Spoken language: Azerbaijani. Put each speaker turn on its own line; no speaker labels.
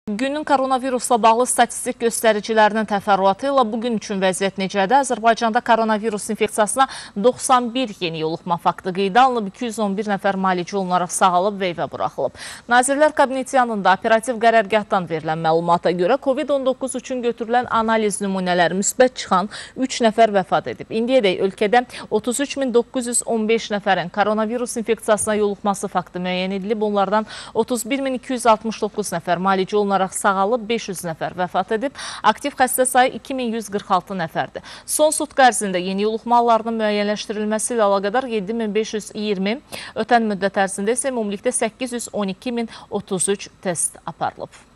Günün koronavirusla bağlı statistik göstəricilərinin təfərrüatı ilə bugün üçün vəziyyət necədir? Azərbaycanda koronavirus infeksiyasına 91 yeni yoluxma faktı qeydə alınıb, 211 nəfər müalicə olunaraq sağalıb və evə buraxılıb. Nazirlər Kabineti yanında operativ qərargahdan verilən məlumata görə COVID-19 üçün götürülən analiz nümunələri müsbət çıxan 3 nəfər vəfat edib. İndiyədək ölkədə 33.915 nəfərin koronavirus infeksiyasına yoluxması faktı müəyyən edilib. Onlardan 31.269 nəfər müalicə olunaraq sağalıb, 500 nəfər vəfat edib. Aktiv xəstə sayı 2146 nəfərdir. Son sutka ərzində yeni yoluxma hallarının müəyyənləşdirilməsi ilə əlaqədar 7520, ötən müddət ərzində isə ümumilikdə 812033 test aparılıb.